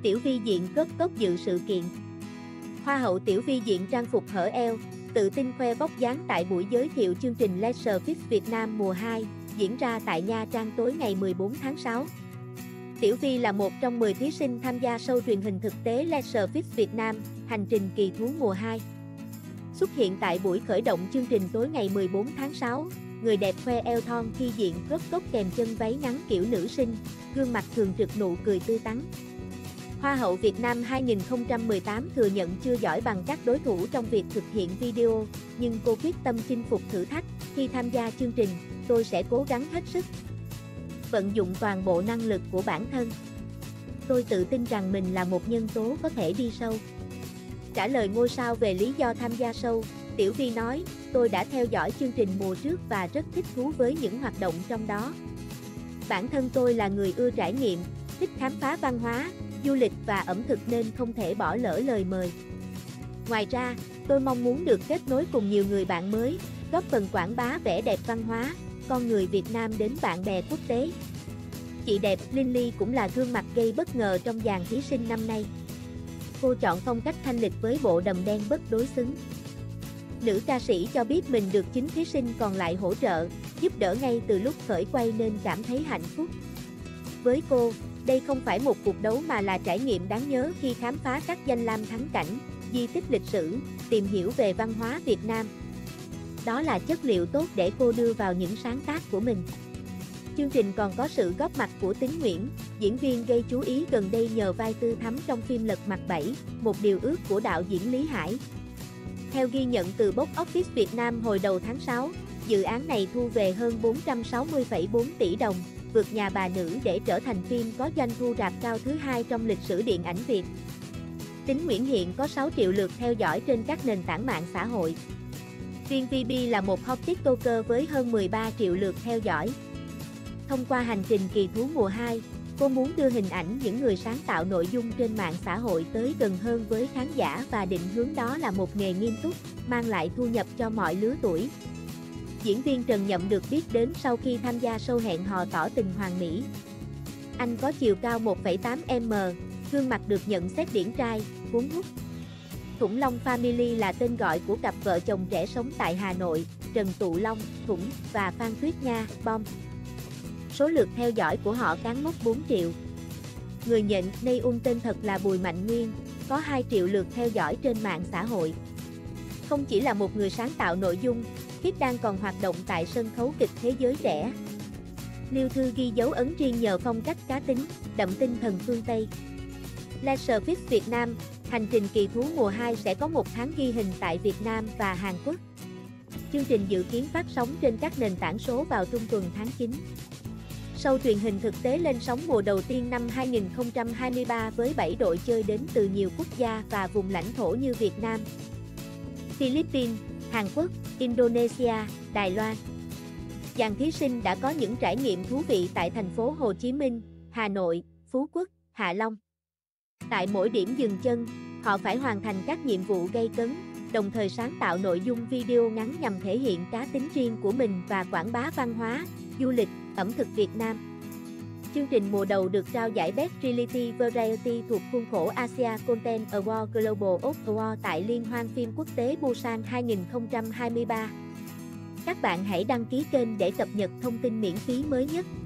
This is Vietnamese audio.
Tiểu Vi diện cốt cốt dự sự kiện. Hoa hậu Tiểu Vi diện trang phục hở eo, tự tin khoe vóc dáng tại buổi giới thiệu chương trình Leisure Fit Việt Nam mùa 2, diễn ra tại Nha Trang tối ngày 14 tháng 6. Tiểu Vi là một trong 10 thí sinh tham gia show truyền hình thực tế Leisure Fit Việt Nam, hành trình kỳ thú mùa 2. Xuất hiện tại buổi khởi động chương trình tối ngày 14 tháng 6, người đẹp khoe eo thon khi diện crop top kèm chân váy ngắn kiểu nữ sinh, gương mặt thường trực nụ cười tươi tắn. Hoa hậu Việt Nam 2018 thừa nhận chưa giỏi bằng các đối thủ trong việc thực hiện video, nhưng cô quyết tâm chinh phục thử thách. Khi tham gia chương trình, tôi sẽ cố gắng hết sức, vận dụng toàn bộ năng lực của bản thân. Tôi tự tin rằng mình là một nhân tố có thể đi sâu. Trả lời ngôi sao về lý do tham gia show, Tiểu Vi nói, tôi đã theo dõi chương trình mùa trước và rất thích thú với những hoạt động trong đó. Bản thân tôi là người ưa trải nghiệm, thích khám phá văn hóa, du lịch và ẩm thực nên không thể bỏ lỡ lời mời. Ngoài ra, tôi mong muốn được kết nối cùng nhiều người bạn mới, góp phần quảng bá vẻ đẹp văn hóa, con người Việt Nam đến bạn bè quốc tế. Chị đẹp Lily cũng là gương mặt gây bất ngờ trong dàn thí sinh năm nay. Cô chọn phong cách thanh lịch với bộ đầm đen bất đối xứng. Nữ ca sĩ cho biết mình được 9 thí sinh còn lại hỗ trợ, giúp đỡ ngay từ lúc khởi quay nên cảm thấy hạnh phúc. Với cô, đây không phải một cuộc đấu mà là trải nghiệm đáng nhớ khi khám phá các danh lam thắng cảnh, di tích lịch sử, tìm hiểu về văn hóa Việt Nam. Đó là chất liệu tốt để cô đưa vào những sáng tác của mình. Chương trình còn có sự góp mặt của Tín Nguyễn, diễn viên gây chú ý gần đây nhờ vai Tư Thắm trong phim Lật Mặt 7, một điều ước của đạo diễn Lý Hải. Theo ghi nhận từ Box Office Việt Nam hồi đầu tháng 6, dự án này thu về hơn 460,4 tỷ đồng, vượt Nhà Bà Nữ để trở thành phim có doanh thu rạp cao thứ 2 trong lịch sử điện ảnh Việt. Tín Nguyễn hiện có 6 triệu lượt theo dõi trên các nền tảng mạng xã hội. Riêng VB là một hot TikToker với hơn 13 triệu lượt theo dõi. Thông qua hành trình kỳ thú mùa 2, cô muốn đưa hình ảnh những người sáng tạo nội dung trên mạng xã hội tới gần hơn với khán giả và định hướng đó là một nghề nghiêm túc, mang lại thu nhập cho mọi lứa tuổi. Diễn viên Trần Nhậm được biết đến sau khi tham gia show Hẹn Hò tỏ tình Hoàng Mỹ. Anh có chiều cao 1,8m, gương mặt được nhận xét điển trai, cuốn hút. Thủng Long Family là tên gọi của cặp vợ chồng trẻ sống tại Hà Nội, Trần Tụ Long, Thủng và Phan Tuyết Nga, Bom. Số lượt theo dõi của họ cán mốc 4 triệu. Người nhận tên thật là Bùi Mạnh Nguyên, có 2 triệu lượt theo dõi trên mạng xã hội. Không chỉ là một người sáng tạo nội dung, Khiết đang còn hoạt động tại sân khấu kịch Thế Giới Trẻ. Liêu Thư ghi dấu ấn riêng nhờ phong cách cá tính, đậm tinh thần phương Tây. Leisure Fit Việt Nam, hành trình kỳ thú mùa 2 sẽ có một tháng ghi hình tại Việt Nam và Hàn Quốc. Chương trình dự kiến phát sóng trên các nền tảng số vào trung tuần tháng 9. Show truyền hình thực tế lên sóng mùa đầu tiên năm 2023 với 7 đội chơi đến từ nhiều quốc gia và vùng lãnh thổ như Việt Nam, Philippines, Hàn Quốc, Indonesia, Đài Loan. Dàn thí sinh đã có những trải nghiệm thú vị tại thành phố Hồ Chí Minh, Hà Nội, Phú Quốc, Hạ Long. Tại mỗi điểm dừng chân, họ phải hoàn thành các nhiệm vụ gây cấn, đồng thời sáng tạo nội dung video ngắn nhằm thể hiện cá tính riêng của mình và quảng bá văn hóa, du lịch, ẩm thực Việt Nam. Chương trình mùa đầu được trao giải Best Reality Variety thuộc khuôn khổ Asia Content Award Global Award tại Liên hoan phim quốc tế Busan 2023. Các bạn hãy đăng ký kênh để cập nhật thông tin miễn phí mới nhất.